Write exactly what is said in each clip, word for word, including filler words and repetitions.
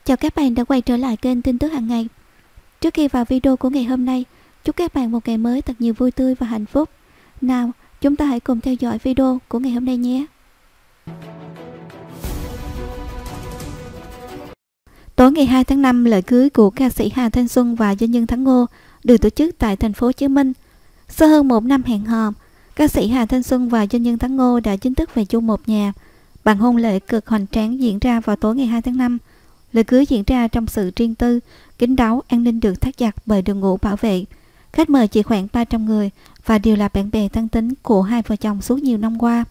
Chào các bạn đã quay trở lại kênh tin tức hàng ngày. Trước khi vào video của ngày hôm nay, chúc các bạn một ngày mới thật nhiều vui tươi và hạnh phúc. Nào, chúng ta hãy cùng theo dõi video của ngày hôm nay nhé. Tối ngày hai tháng năm, lễ cưới của ca sĩ Hà Thanh Xuân và doanh nhân Thắng Ngô được tổ chức tại thành phố Hồ Chí Minh. Sau hơn một năm hẹn hò, ca sĩ Hà Thanh Xuân và doanh nhân Thắng Ngô đã chính thức về chung một nhà. Bàn hôn lễ cực hoành tráng diễn ra vào tối ngày hai tháng năm. Lễ cưới diễn ra trong sự riêng tư, kín đáo, an ninh được thắt chặt bởi đội ngũ bảo vệ. Khách mời chỉ khoảng ba trăm người và đều là bạn bè thân tín của hai vợ chồng suốt nhiều năm qua.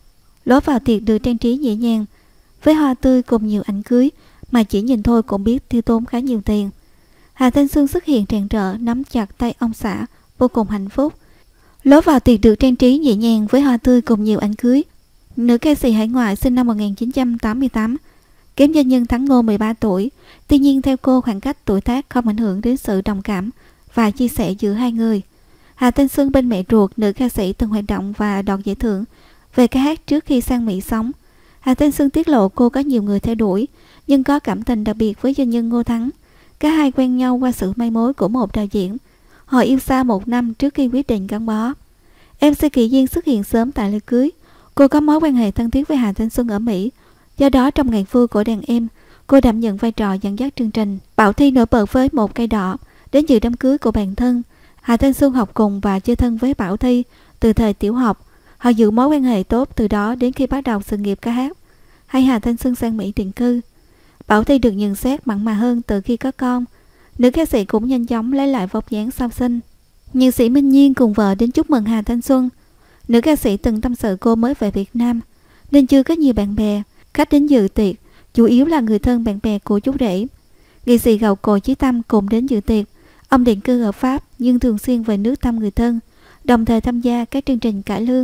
Lối vào tiệc được trang trí nhẹ nhàng, với hoa tươi cùng nhiều ảnh cưới mà chỉ nhìn thôi cũng biết tiêu tốn khá nhiều tiền. Hà Thanh Xuân xuất hiện rạng rỡ, nắm chặt tay ông xã, vô cùng hạnh phúc. Lối vào tiệc được trang trí nhẹ nhàng với hoa tươi cùng nhiều ảnh cưới. Nữ ca sĩ hải ngoại sinh năm một nghìn chín trăm tám mươi tám, kém doanh nhân Thắng Ngô mười ba tuổi. Tuy nhiên theo cô, khoảng cách tuổi tác không ảnh hưởng đến sự đồng cảm và chia sẻ giữa hai người. Hà Thanh Xuân bên mẹ ruột, nữ ca sĩ từng hoạt động và đoạt giải thưởng về ca hát trước khi sang Mỹ sống. Hà Thanh Xuân tiết lộ cô có nhiều người theo đuổi, nhưng có cảm tình đặc biệt với doanh nhân Ngô Thắng. Cả hai quen nhau qua sự mai mối của một đạo diễn. Họ yêu xa một năm trước khi quyết định gắn bó. em xê Kỳ Duyên xuất hiện sớm tại lễ cưới. Cô có mối quan hệ thân thiết với Hà Thanh Xuân ở Mỹ. Do đó trong ngày vui của đàn em, cô đảm nhận vai trò dẫn dắt chương trình. Bảo Thy nổi bật với một cây đỏ đến dự đám cưới của bạn thân. Hà Thanh Xuân học cùng và chơi thân với Bảo Thy từ thời tiểu học. Họ giữ mối quan hệ tốt từ đó đến khi bắt đầu sự nghiệp ca hát hay Hà Thanh Xuân sang Mỹ định cư. Bảo Thy được nhận xét mặn mà hơn từ khi có con. Nữ ca sĩ cũng nhanh chóng lấy lại vóc dáng sau sinh. Nhạc sĩ Minh Nhiên cùng vợ đến chúc mừng Hà Thanh Xuân. Nữ ca sĩ từng tâm sự cô mới về Việt Nam nên chưa có nhiều bạn bè. Khách đến dự tiệc chủ yếu là người thân bạn bè của chú rể. Nghệ sĩ gạo cội Chí Tâm cùng đến dự tiệc. Ông định cư ở Pháp nhưng thường xuyên về nước thăm người thân, đồng thời tham gia các chương trình cải lương.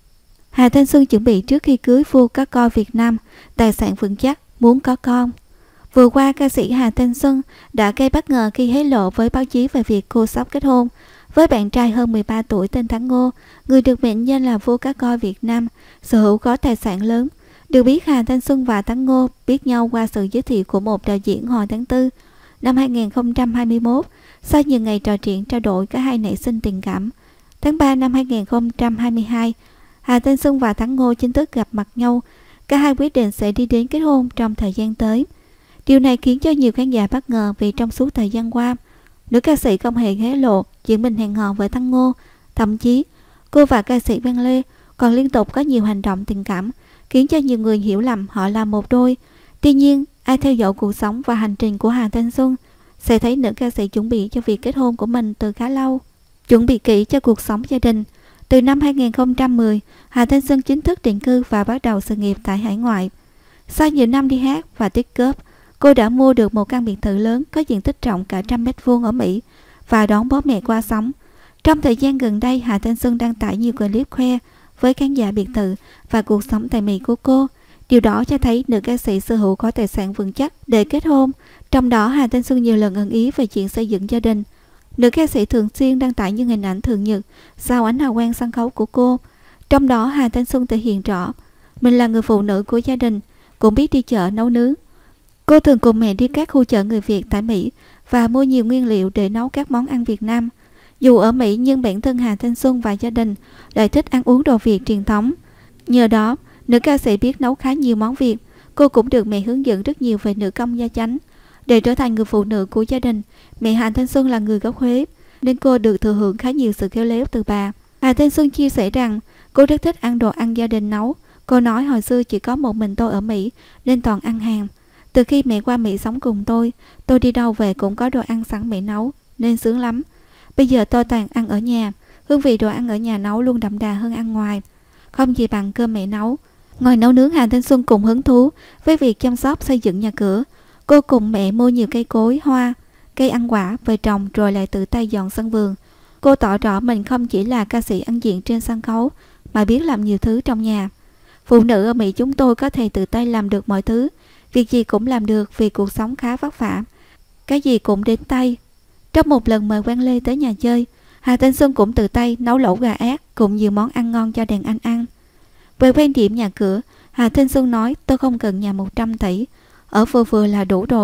Hà Thanh Xuân chuẩn bị trước khi cưới vua có con Việt Nam, tài sản vững chắc, muốn có con. Vừa qua, ca sĩ Hà Thanh Xuân đã gây bất ngờ khi hé lộ với báo chí về việc cô sắp kết hôn với bạn trai hơn mười ba tuổi tên Thắng Ngô, người được mệnh danh là vua cá coi Việt Nam, sở hữu có tài sản lớn. Được biết, Hà Thanh Xuân và Thắng Ngô biết nhau qua sự giới thiệu của một đạo diễn hồi tháng tư năm hai nghìn không trăm hai mươi mốt. Sau nhiều ngày trò chuyện trao đổi, cả hai nảy sinh tình cảm. Tháng ba năm hai nghìn không trăm hai mươi hai, Hà Thanh Xuân và Thắng Ngô chính thức gặp mặt nhau. Cả hai quyết định sẽ đi đến kết hôn trong thời gian tới. Điều này khiến cho nhiều khán giả bất ngờ vì trong suốt thời gian qua, nữ ca sĩ không hề hé lộ chuyện mình hẹn hò với Thắng Ngô. Thậm chí, cô và ca sĩ Văn Lê còn liên tục có nhiều hành động tình cảm, khiến cho nhiều người hiểu lầm họ là một đôi. Tuy nhiên, ai theo dõi cuộc sống và hành trình của Hà Thanh Xuân sẽ thấy nữ ca sĩ chuẩn bị cho việc kết hôn của mình từ khá lâu, chuẩn bị kỹ cho cuộc sống gia đình. Từ năm hai nghìn không trăm mười, Hà Thanh Xuân chính thức định cư và bắt đầu sự nghiệp tại hải ngoại. Sau nhiều năm đi hát và tích góp, cô đã mua được một căn biệt thự lớn có diện tích rộng cả trăm mét vuông ở Mỹ và đón bố mẹ qua sống. Trong thời gian gần đây, Hà Thanh Xuân đăng tải nhiều clip khoe với khán giả biệt thự và cuộc sống tại Mỹ của cô. Điều đó cho thấy nữ ca sĩ sở hữu có tài sản vững chắc để kết hôn. Trong đó, Hà Thanh Xuân nhiều lần ẩn ý về chuyện xây dựng gia đình. Nữ ca sĩ thường xuyên đăng tải những hình ảnh thường nhật sau ánh hào quang sân khấu của cô. Trong đó, Hà Thanh Xuân thể hiện rõ mình là người phụ nữ của gia đình, cũng biết đi chợ nấu nướng. Cô thường cùng mẹ đi các khu chợ người Việt tại Mỹ và mua nhiều nguyên liệu để nấu các món ăn Việt Nam. Dù ở Mỹ nhưng bản thân Hà Thanh Xuân và gia đình lại thích ăn uống đồ Việt truyền thống. Nhờ đó, nữ ca sĩ biết nấu khá nhiều món Việt. Cô cũng được mẹ hướng dẫn rất nhiều về nữ công gia chánh. Để trở thành người phụ nữ của gia đình, mẹ Hà Thanh Xuân là người gốc Huế, nên cô được thừa hưởng khá nhiều sự khéo léo từ bà. Hà Thanh Xuân chia sẻ rằng cô rất thích ăn đồ ăn gia đình nấu. Cô nói hồi xưa chỉ có một mình tôi ở Mỹ nên toàn ăn hàng. Từ khi mẹ qua Mỹ sống cùng tôi, tôi đi đâu về cũng có đồ ăn sẵn mẹ nấu, nên sướng lắm. Bây giờ tôi toàn ăn ở nhà, hương vị đồ ăn ở nhà nấu luôn đậm đà hơn ăn ngoài, không gì bằng cơm mẹ nấu. Ngoài nấu nướng, Hà Thanh Xuân cũng hứng thú với việc chăm sóc xây dựng nhà cửa. Cô cùng mẹ mua nhiều cây cối, hoa, cây ăn quả về trồng rồi lại tự tay dọn sân vườn. Cô tỏ rõ mình không chỉ là ca sĩ ăn diện trên sân khấu mà biết làm nhiều thứ trong nhà. Phụ nữ ở Mỹ chúng tôi có thể tự tay làm được mọi thứ, việc gì cũng làm được vì cuộc sống khá vất vả, cái gì cũng đến tay. Trong một lần mời Quang Lê tới nhà chơi, Hà Thanh Xuân cũng tự tay nấu lẩu gà ác cùng nhiều món ăn ngon cho đàn anh ăn. Về quan điểm nhà cửa, Hà Thanh Xuân nói tôi không cần nhà một trăm tỷ, ở vừa vừa là đủ rồi.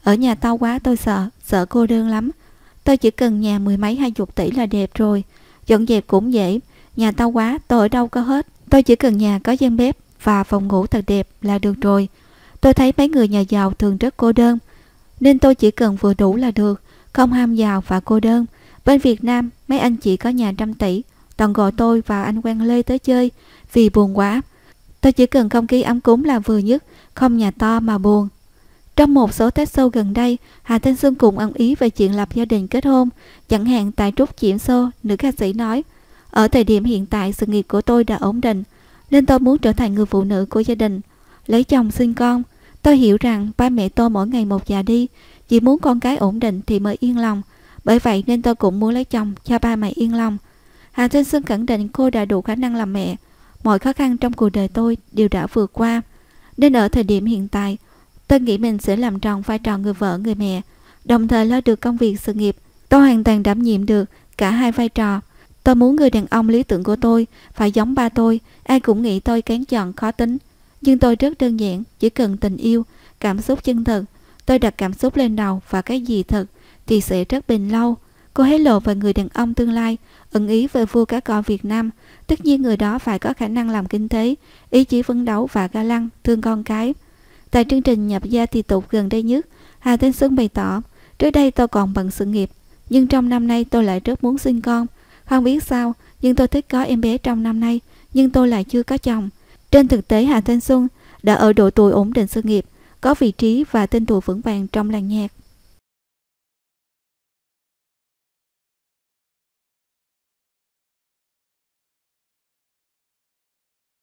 Ở nhà to quá tôi sợ, sợ cô đơn lắm. Tôi chỉ cần nhà mười mấy hai chục tỷ là đẹp rồi. Dọn dẹp cũng dễ. Nhà to quá tôi ở đâu có hết. Tôi chỉ cần nhà có gian bếp và phòng ngủ thật đẹp là được rồi. Tôi thấy mấy người nhà giàu thường rất cô đơn, nên tôi chỉ cần vừa đủ là được, không ham giàu và cô đơn. Bên Việt Nam mấy anh chị có nhà trăm tỷ toàn gọi tôi và anh Quang Lê tới chơi vì buồn quá. Tôi chỉ cần không khí ấm cúng là vừa nhất, không nhà to mà buồn. Trong một số Tết show gần đây, Hà Thanh Xuân cùng ân ý về chuyện lập gia đình kết hôn. Chẳng hạn tại Trúc Chiểm Show, nữ ca sĩ nói: ở thời điểm hiện tại sự nghiệp của tôi đã ổn định, nên tôi muốn trở thành người phụ nữ của gia đình, lấy chồng sinh con. Tôi hiểu rằng ba mẹ tôi mỗi ngày một già đi, chỉ muốn con cái ổn định thì mới yên lòng. Bởi vậy nên tôi cũng muốn lấy chồng cho ba mẹ yên lòng. Hà Thanh Xuân khẳng định cô đã đủ khả năng làm mẹ. Mọi khó khăn trong cuộc đời tôi đều đã vượt qua, nên ở thời điểm hiện tại tôi nghĩ mình sẽ làm tròn vai trò người vợ người mẹ, đồng thời lo được công việc sự nghiệp. Tôi hoàn toàn đảm nhiệm được cả hai vai trò. Tôi muốn người đàn ông lý tưởng của tôi phải giống ba tôi. Ai cũng nghĩ tôi kén chọn khó tính, nhưng tôi rất đơn giản, chỉ cần tình yêu, cảm xúc chân thực. Tôi đặt cảm xúc lên đầu và cái gì thật thì sẽ rất bền lâu. Cô hé lộ về người đàn ông tương lai, ẩn ý về vua cá cọ Việt Nam. Tất nhiên người đó phải có khả năng làm kinh tế, ý chí phấn đấu và ga lăng, thương con cái. Tại chương trình Nhập Gia Tỳ Tục gần đây nhất, Hà Thanh Xuân bày tỏ: trước đây tôi còn bận sự nghiệp, nhưng trong năm nay tôi lại rất muốn sinh con. Không biết sao, nhưng tôi thích có em bé trong năm nay, nhưng tôi lại chưa có chồng. Trên thực tế, Hà Thanh Xuân đã ở độ tuổi ổn định sự nghiệp, có vị trí và tên tuổi vững vàng trong làng nhạc.